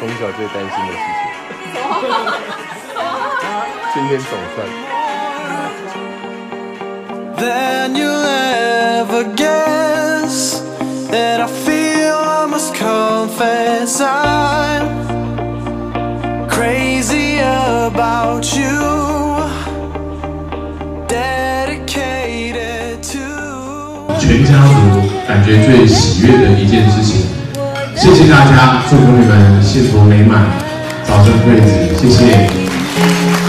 从小最担心的事情。今天总算。 Then you'll ever guess that I feel I must confess I'm crazy about you, dedicated to 全家族感觉最喜悦的一件事情。谢谢大家，祝福你们幸福美满，早生贵子，谢谢。